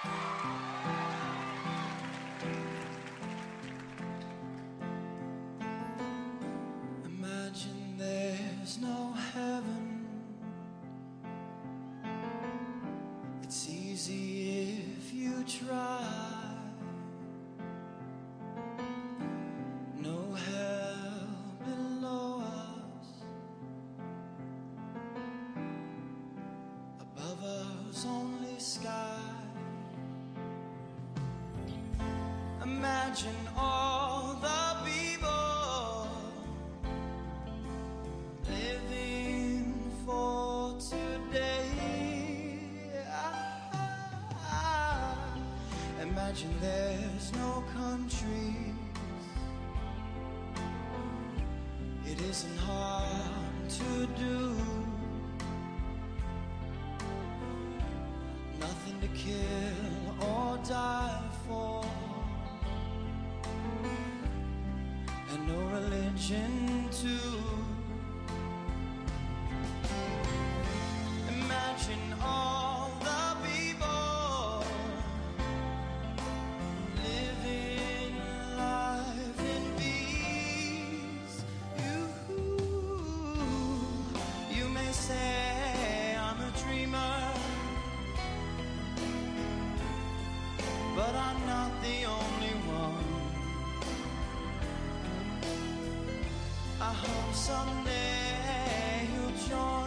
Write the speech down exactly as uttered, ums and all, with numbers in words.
Imagine there's no heaven. It's easy if you try. No hell below us, above us only sky. Imagine all the people living for today. Imagine there's no countries. It isn't hard to do. Nothing to kill or die for, and no religion too. Imagine all the people living life in peace. You, you may say I'm a dreamer, but I'm not the only one. I hope someday you'll join